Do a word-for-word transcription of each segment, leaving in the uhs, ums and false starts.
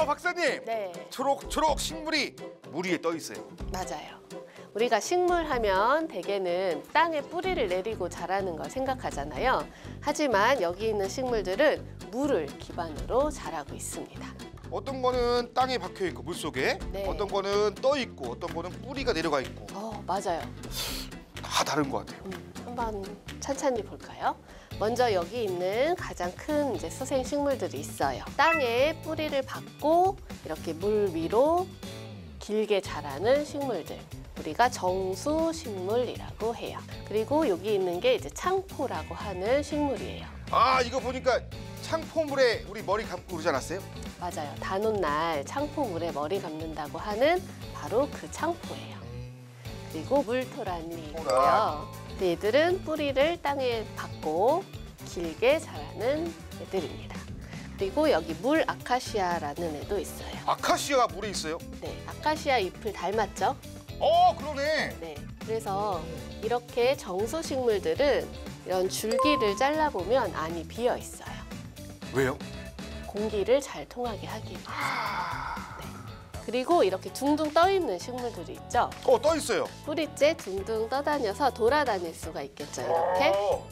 어, 박사님. 네, 초록초록 식물이 물 위에 떠 있어요. 맞아요. 우리가 식물 하면 대개는 땅에 뿌리를 내리고 자라는 걸 생각하잖아요. 하지만 여기 있는 식물들은 물을 기반으로 자라고 있습니다. 어떤 거는 땅에 박혀 있고 물 속에, 네. 어떤 거는 떠 있고, 어떤 거는 뿌리가 내려가 있고 어, 맞아요. 다 다른 것 같아요. 음, 한번 천천히 볼까요? 먼저 여기 있는 가장 큰 이제 수생 식물들이 있어요. 땅에 뿌리를 박고 이렇게 물 위로 길게 자라는 식물들. 우리가 정수식물이라고 해요. 그리고 여기 있는 게 이제 창포라고 하는 식물이에요. 아, 이거 보니까 창포물에 우리 머리 감고 그러지 않았어요? 맞아요. 단오날 창포물에 머리 감는다고 하는 바로 그 창포예요. 그리고 물토란이 있고요. 얘들은 뿌리를 땅에 박고 길게 자라는 애들입니다. 그리고 여기 물 아카시아라는 애도 있어요. 아카시아가 물에 있어요? 네, 아카시아 잎을 닮았죠? 어, 그러네. 네, 그래서 이렇게 정수식물들은 이런 줄기를 잘라보면 안이 비어 있어요. 왜요? 공기를 잘 통하게 하기 위해서. 네. 그리고 이렇게 둥둥 떠 있는 식물들이 있죠. 어, 떠 있어요. 뿌리째 둥둥 떠다녀서 돌아다닐 수가 있겠죠. 이렇게 어,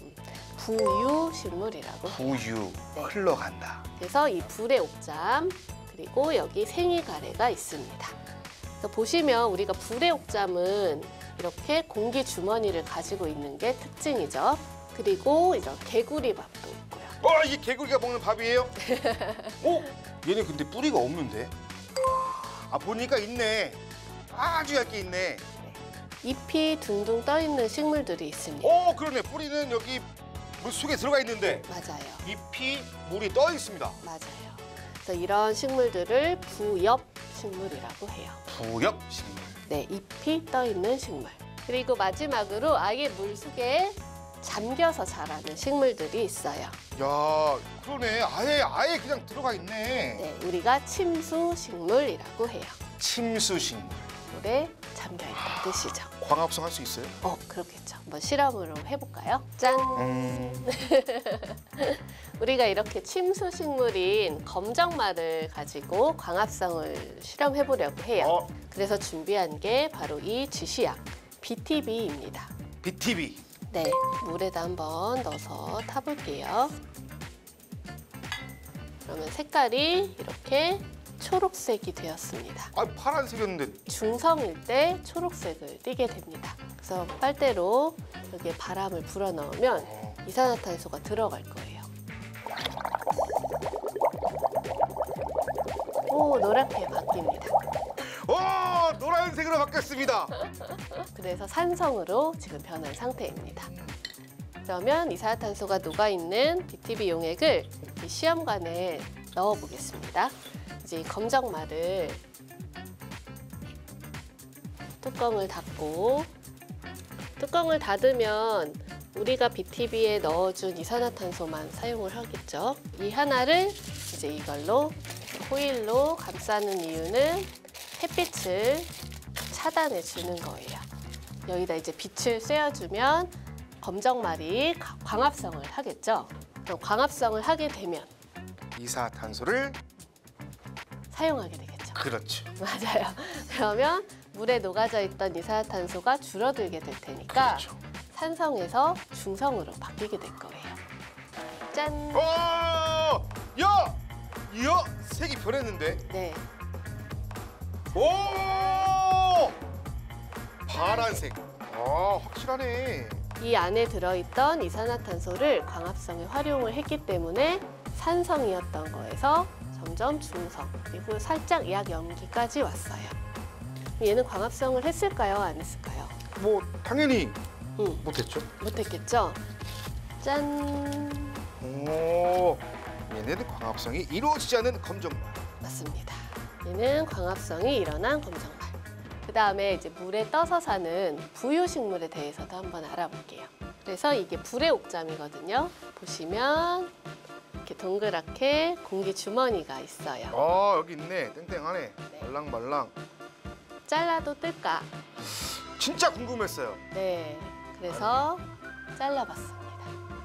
부유식물이라고 해요. 우유 네. 흘러간다. 그래서 이 불의 옥잠 그리고 여기 생이가래가 있습니다. 그래서 보시면 우리가 불의 옥잠은 이렇게 공기 주머니를 가지고 있는 게 특징이죠. 그리고 이런 개구리밥도 있고요. 어, 이게 개구리가 먹는 밥이에요? 어? 얘는 근데 뿌리가 없는데? 아, 보니까 있네. 아주 얇게 있네. 잎이 둥둥 떠 있는 식물들이 있습니다. 어, 그러네. 뿌리는 여기 물 속에 들어가 있는데 맞아요. 잎이 물이 떠 있습니다. 맞아요. 그래서 이런 식물들을 부엽식물이라고 해요. 부엽식물. 네, 잎이 떠 있는 식물. 그리고 마지막으로 아예 물 속에 잠겨서 자라는 식물들이 있어요. 야, 그러네. 아예 아예 그냥 들어가 있네. 네, 우리가 침수식물이라고 해요. 침수식물. 물에 잠겨 있다는 뜻이죠. 광합성 할 수 있어요? 어, 그렇겠죠. 한번 실험으로 해볼까요? 짠! 음. 우리가 이렇게 침수식물인 검정말을 가지고 광합성을 실험해보려고 해요. 어. 그래서 준비한 게 바로 이 지시약, 비티비입니다. 비티비. 네, 물에다 한번 넣어서 타볼게요. 그러면 색깔이 이렇게 초록색이 되었습니다. 아, 파란색이었는데. 중성일 때 초록색을 띠게 됩니다. 그래서 빨대로 여기에 바람을 불어넣으면 어. 이산화탄소가 들어갈 거예요. 오, 노랗게 바뀝니다. 오, 노란색으로 바뀌었습니다. 그래서 산성으로 지금 변한 상태입니다. 그러면 이산화탄소가 녹아있는 비티비 용액을 이 시험관에 넣어보겠습니다. 이제 이 검정말을 뚜껑을 닫고 뚜껑을 닫으면 우리가 비티비에 넣어준 이산화탄소만 사용을 하겠죠. 이 하나를 이제 이걸로 호일로 감싸는 이유는 햇빛을 차단해 주는 거예요. 여기다 이제 빛을 쐬어주면 검정말이 광합성을 하겠죠. 그럼 광합성을 하게 되면 이산화탄소를 사용하게 되겠죠. 그렇죠. 맞아요. 그러면 물에 녹아져 있던 이산화탄소가 줄어들게 될 테니까 그렇죠. 산성에서 중성으로 바뀌게 될 거예요. 짠! 오! 야! 이야, 색이 변했는데. 네, 오! 파란색. 아, 확실하네. 이 안에 들어있던 이산화탄소를 광합성에 활용을 했기 때문에 산성이었던 거에서 점점 중성, 그리고 살짝 약 염기까지 왔어요. 얘는 광합성을 했을까요? 안 했을까요? 뭐 당연히 응, 못했죠. 못했겠죠? 짠! 오, 얘네는 광합성이 이루어지지 않은 검정말. 맞습니다. 얘는 광합성이 일어난 검정말. 그 다음에 이제 물에 떠서 사는 부유식물에 대해서도 한번 알아볼게요. 그래서 이게 불의 옥잠이거든요. 보시면 이렇게 동그랗게 공기 주머니가 있어요. 아, 여기 있네. 땡땡하네. 네. 말랑말랑. 잘라도 뜰까? 진짜 궁금했어요. 네, 그래서 잘라봤습니다.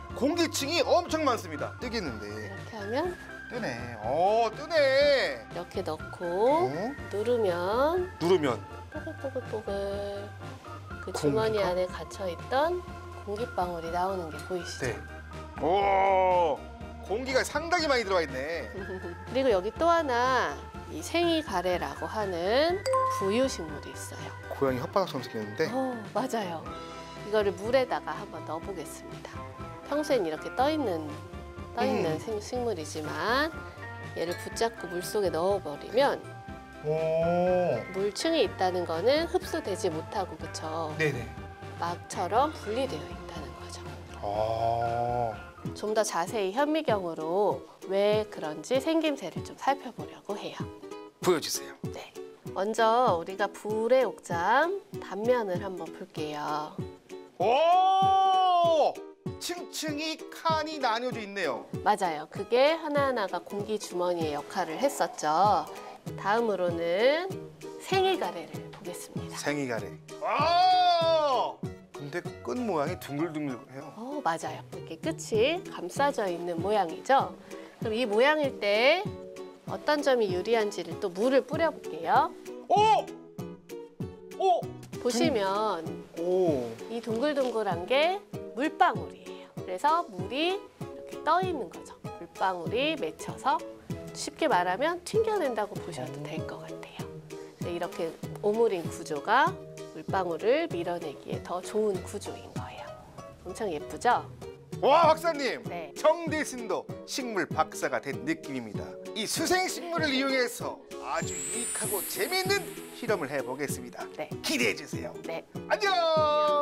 공기층이 엄청 많습니다. 뜨겠는데. 이렇게 하면 뜨네. 어, 뜨네. 이렇게 이렇게 넣고 어? 누르면 누르면 뽀글뽀글뽀글 그 공기가? 주머니 안에 갇혀있던 공기방울이 나오는 게 보이시죠? 네. 오, 공기가 상당히 많이 들어가 있네. 그리고 여기 또 하나 이 생이가래라고 하는 부유식물이 있어요. 고양이 혓바닥처럼 생겼는데. 어, 맞아요. 이거를 물에다가 한번 넣어보겠습니다. 평소엔 이렇게 떠있는 떠있는 음. 생- 식물이지만 얘를 붙잡고 물속에 넣어버리면 오, 물층이 있다는 거는 흡수되지 못하고 그쵸? 네네. 막처럼 분리되어 있다는 거죠. 아, 좀 더 자세히 현미경으로 왜 그런지 생김새를 좀 살펴보려고 해요. 보여주세요. 네. 먼저 우리가 불의 옥잠 단면을 한번 볼게요. 오, 층층이 칸이 나뉘어져 있네요. 맞아요. 그게 하나하나가 공기 주머니의 역할을 했었죠. 다음으로는 생이가래를 보겠습니다. 생이가래. 아, 근데 끝 모양이 둥글둥글해요. 어, 맞아요. 이렇게 끝이 감싸져 있는 모양이죠. 그럼 이 모양일 때 어떤 점이 유리한지를 또 물을 뿌려볼게요. 오, 오, 보시면 오. 이 둥글둥글한 게 물방울이에요. 그래서 물이 이렇게 떠 있는 거죠. 물방울이 맺혀서 쉽게 말하면 튕겨낸다고 보셔도 될 것 같아요. 그래서 이렇게 오므린 구조가 물방울을 밀어내기에 더 좋은 구조인 거예요. 엄청 예쁘죠? 와, 박사님. 네. 정대신도 식물 박사가 된 느낌입니다. 이 수생 식물을 이용해서 아주 유익하고 재미있는 실험을 해보겠습니다. 네. 기대해 주세요. 네. 안녕.